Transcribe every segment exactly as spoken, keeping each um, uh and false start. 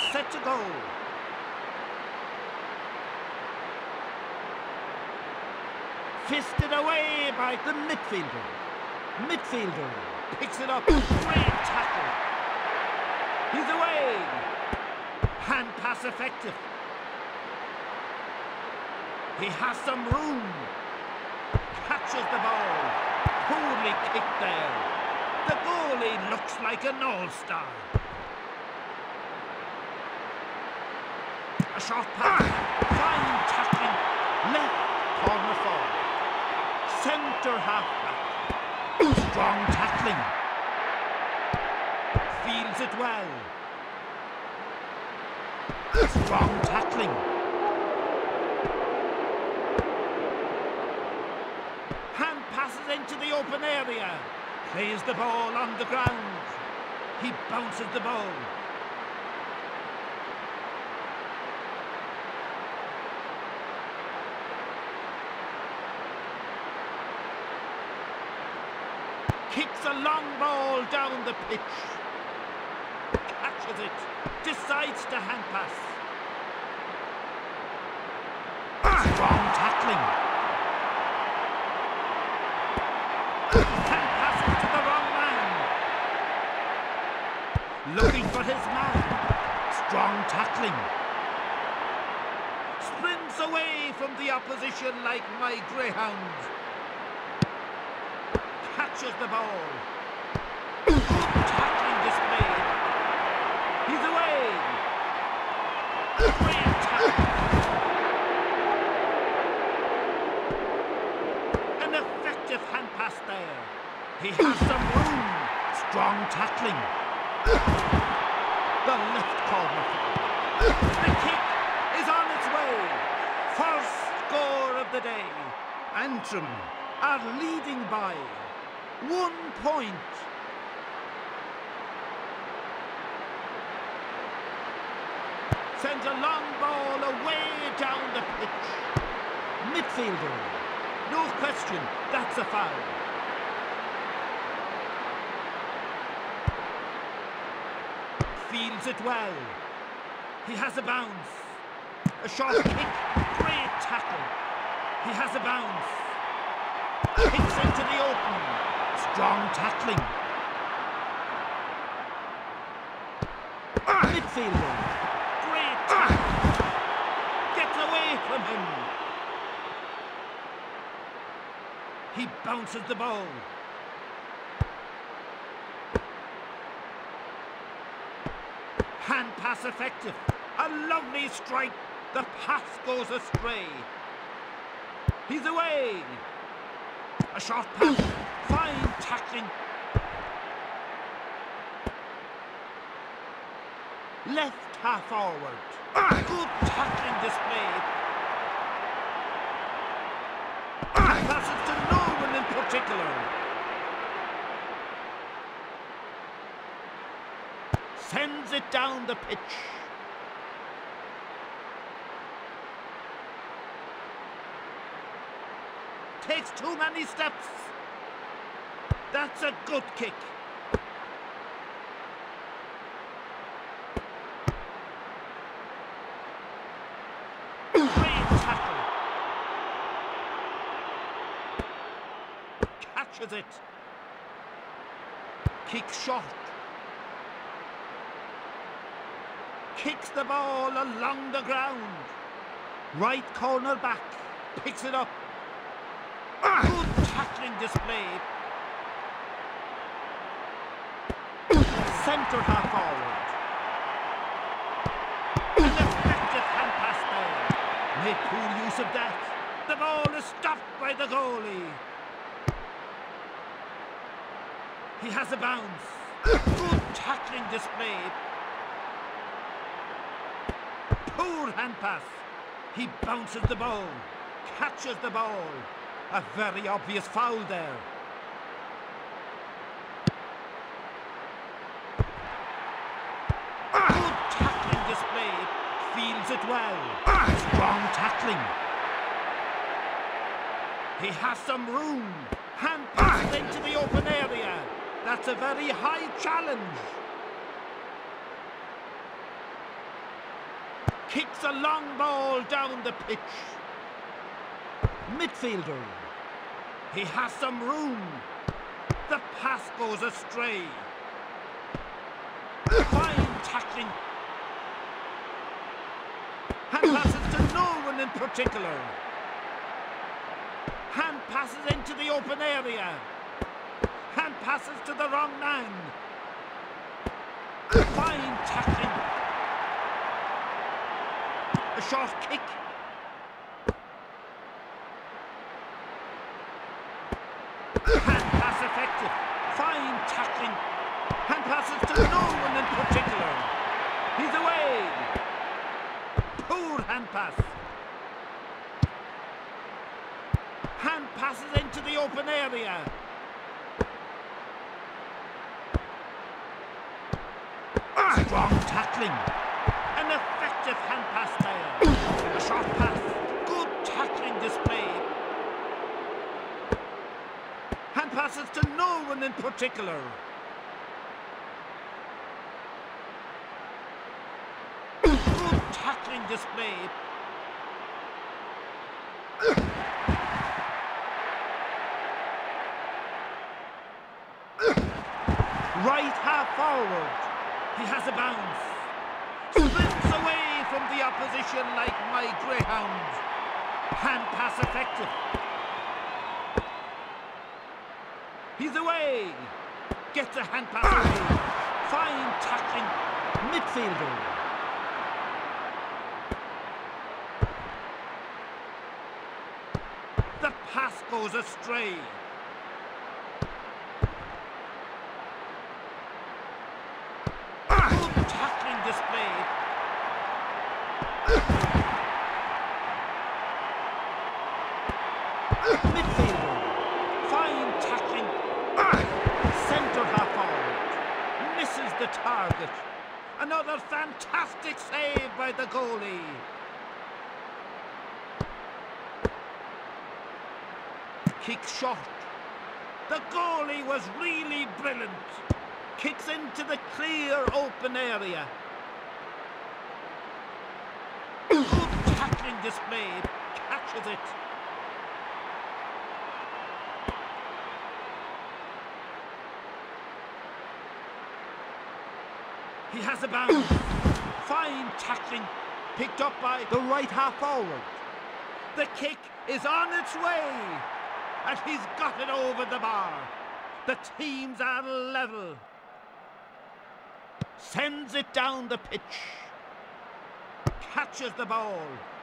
set to go. Fisted away by the midfielder. Midfielder picks it up. Great tackle. He's away. Hand pass effective. He has some room. Catches the ball. Poorly kicked there. The goalie looks like an all-star. A short pass. Fine tackling. Left corner forward. Centre half back. Strong tackling. Feels it well. Strong tackling. Hand passes into the open area. Plays the ball on the ground. He bounces the ball. Kicks a long ball down the pitch. Catches it. Decides to hand pass. Strong tackling. Hand passes to the wrong man. Looking for his man. Strong tackling. Sprints away from the opposition like my greyhound. Catches the ball. Good tackling displayed. He's away. Great tackle. An effective hand pass there. He has some room. Strong tackling. The left corner. The kick is on its way. First score of the day. Antrim are leading by one point. Sends a long ball away down the pitch. Midfielder. No question, that's a foul. Feels it well. He has a bounce. A short kick. Great tackle. He has a bounce. Kicks into the open. Strong tackling. Midfielder. Great tackle. Gets away from him. He bounces the ball. Hand pass effective. A lovely strike. The pass goes astray. He's away. A short pass. Fine tackling. Left half forward. Good tackling displayed. Passes to no one in particular. Sends it down the pitch. Takes too many steps. That's a good kick. Great tackle. Catches it. Kicks short. Kicks the ball along the ground. Right corner back. Picks it up. Good tackling displayed. Centre half forward. An effective hand pass there. Make poor use of that. The ball is stopped by the goalie. He has a bounce. Good tackling displayed. Poor hand pass. He bounces the ball. Catches the ball. A very obvious foul there. Good tackling displayed. Feels it well. Strong tackling. He has some room. Hand pass into the open area. That's a very high challenge. Kicks a long ball down the pitch. Midfielder. He has some room. The pass goes astray. Fine tackling. Hand passes to no one in particular. Hand passes into the open area. Hand passes to the wrong man. Fine tackling. A short kick. Hand pass effective. Fine tackling. Hand passes to no one in particular. He's away. Poor hand pass. Hand passes into the open area. Strong tackling. An effective hand pass there. A short pass. Good tackling displayed. Hand passes to no one in particular. Good tackling displayed. Right half forward. He has a bounce. Sprints away from the opposition like my greyhound. Hand pass effective. He's away. Gets a hand pass away. Fine tackling. Midfielder. The pass goes astray. Displayed. Midfielder. Fine tackling. Centre half forward. Misses the target. Another fantastic save by the goalie. Kick short. The goalie was really brilliant. Kicks into the clear open area. Good tackling displayed. Catches it. He has a bounce. Fine tackling. Picked up by the right half forward. The kick is on its way. And he's got it over the bar. The teams are level. Sends it down the pitch. Catches the ball.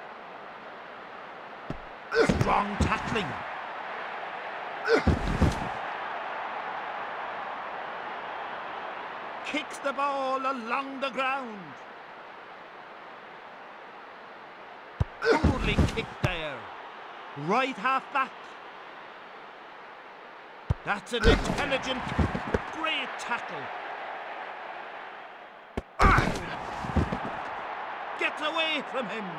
Strong tackling. Kicks the ball along the ground. Poorly kicked there. Right half back. That's an intelligent, great tackle. Gets away from him.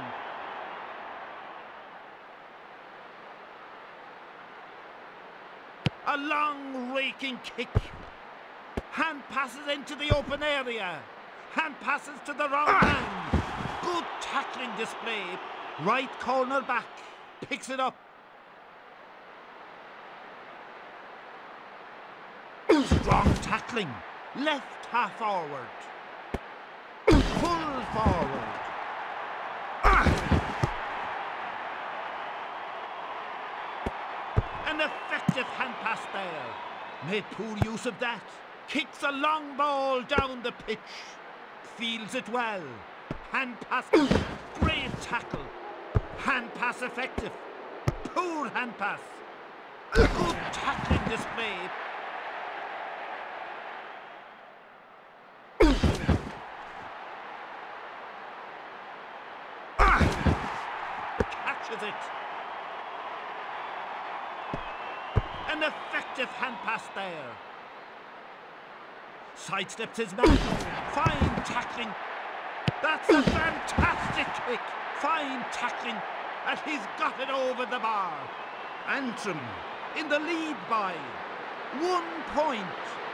A long raking kick. Hand passes into the open area. Hand passes to the wrong man. Good tackling displayed. Right corner back. Picks it up. Strong tackling. Left half forward. Full forward. An effective hand pass there. Made poor use of that. Kicks a long ball down the pitch. Fields it well. Hand pass. Great tackle. Hand pass effective. Poor hand pass. Good tackling displayed. Catches it. An effective hand pass there. Sidesteps his man. Fine tackling. That's a fantastic kick. Fine tackling. And he's got it over the bar. Antrim in the lead by one point.